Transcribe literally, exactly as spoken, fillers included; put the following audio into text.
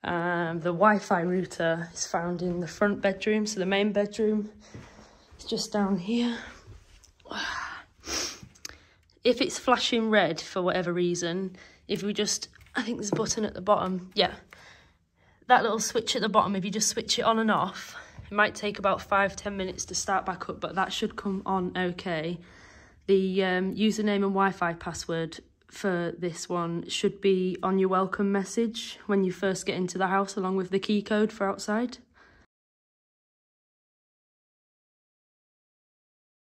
Um, the Wi-Fi router is found in the front bedroom, so the main bedroom is just down here. If it's flashing red for whatever reason, if we just, I think there's a button at the bottom, yeah. That little switch at the bottom, if you just switch it on and off, it might take about five, ten minutes to start back up, but that should come on okay. The um, username and Wi-Fi password for this one should be on your welcome message when you first get into the house, along with the key code for outside.